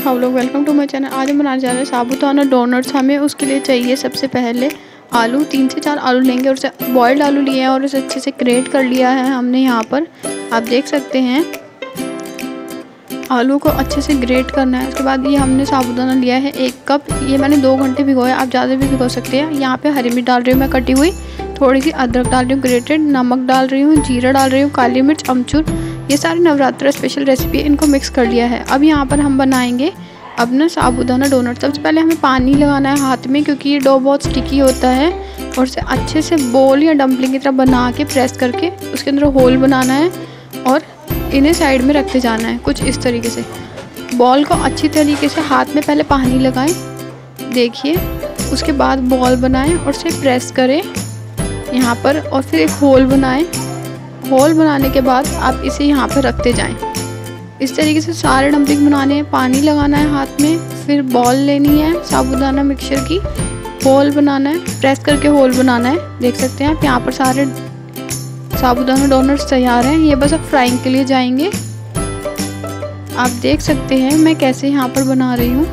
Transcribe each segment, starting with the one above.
सब लोग, welcome to my channel. आज हम बनाने जा रहे हैं साबूदाना डोनट्स। हमें उसके लिए चाहिए सबसे पहले आलू। 3 से 4 आलू लेंगे और उसे बॉइल्ड आलू लिए हैं और उसे अच्छे से ग्रेट कर लिया है हमने। यहाँ पर आप देख सकते हैं आलू को अच्छे से ग्रेट करना है। उसके बाद ये हमने साबूदाना लिया है 1 कप। ये मैंने 2 घंटे भिगोया, आप ज़्यादा भी भिगो सकते हैं। यहाँ पे हरी मिर्च डाल रही हूँ मैं कटी हुई, थोड़ी सी अदरक डाल रही हूँ ग्रेटेड, नमक डाल रही हूँ, जीरा डाल रही हूँ, काली मिर्च, अमचूर। ये सारी नवरात्रा स्पेशल रेसिपी है, इनको मिक्स कर लिया है। अब यहाँ पर हम बनाएंगे अपना साबूदाना डोनट। सबसे पहले हमें पानी लगाना है हाथ में, क्योंकि ये डो बहुत स्टिकी होता है, और उसे अच्छे से बोल या डम्पलिंग की तरह बना के प्रेस करके उसके अंदर होल बनाना है और इन्हें साइड में रखते जाना है कुछ इस तरीके से। बॉल को अच्छी तरीके से हाथ में पहले पानी लगाएं, देखिए, उसके बाद बॉल बनाएं और उसे प्रेस करें यहाँ पर, और फिर एक होल बनाएं। होल बनाने के बाद आप इसे यहाँ पर रखते जाएं। इस तरीके से सारे डम्पलिंग बनाने हैं। पानी लगाना है हाथ में, फिर बॉल लेनी है साबूदाना मिक्सचर की, होल बनाना है, प्रेस करके होल बनाना है। देख सकते हैं आप यहाँ पर सारे साबूदाना डोनट्स तैयार हैं। ये बस अब फ्राइंग के लिए जाएंगे। आप देख सकते हैं मैं कैसे यहाँ पर बना रही हूँ।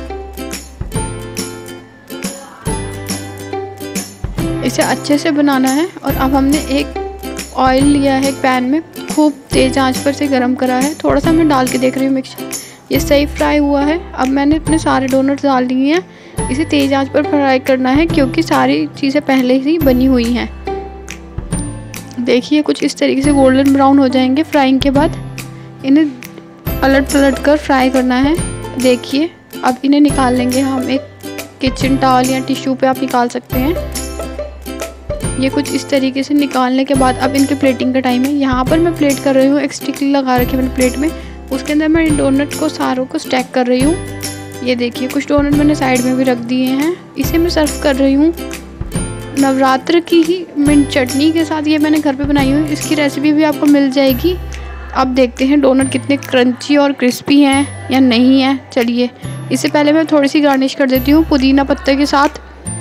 इसे अच्छे से बनाना है। और अब हमने एक ऑयल लिया है एक पैन में, खूब तेज़ आंच पर से गरम करा है। थोड़ा सा मैं डाल के देख रही हूँ मिक्सचर, ये सही फ्राई हुआ है। अब मैंने अपने सारे डोनट्स डाल दिए हैं। इसे तेज़ आंच पर फ्राई करना है, क्योंकि सारी चीज़ें पहले ही बनी हुई हैं। देखिए कुछ इस तरीके से गोल्डन ब्राउन हो जाएंगे। फ्राइंग के बाद इन्हें पलट पलट कर फ्राई करना है। देखिए अब इन्हें निकाल लेंगे हम एक किचन टॉवल या टिश्यू पे आप निकाल सकते हैं। ये कुछ इस तरीके से निकालने के बाद अब इनके प्लेटिंग का टाइम है। यहाँ पर मैं प्लेट कर रही हूँ, एक स्टिक लगा रखी है मैंने प्लेट में, उसके अंदर मैं डोनट को सारों को स्टैक कर रही हूँ। ये देखिए कुछ डोनट मैंने साइड में भी रख दिए हैं। इसे मैं सर्व कर रही हूँ नवरात्र की ही मिंट चटनी के साथ। ये मैंने घर पे बनाई हुई, इसकी रेसिपी भी आपको मिल जाएगी। अब देखते हैं डोनट कितने क्रंची और क्रिस्पी हैं या नहीं है। चलिए इससे पहले मैं थोड़ी सी गार्निश कर देती हूँ पुदीना पत्ते के साथ।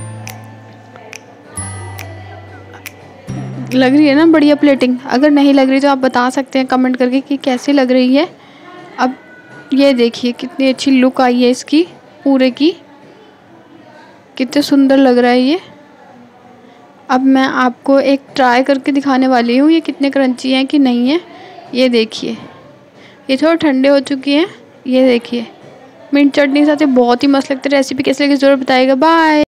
लग रही है ना बढ़िया प्लेटिंग? अगर नहीं लग रही तो आप बता सकते हैं कमेंट करके कि कैसी लग रही है। अब ये देखिए कितनी अच्छी लुक आई है इसकी पूरे की, कितने सुंदर लग रहा है ये। अब मैं आपको एक ट्राई करके दिखाने वाली हूँ ये कितने क्रंची हैं कि नहीं है। ये देखिए ये थोड़े ठंडे हो चुके हैं। ये देखिए मिंट चटनी के साथ ये बहुत ही मस्त लगता है। रेसिपी कैसी लगी ज़रूर बताइएगा। बाय।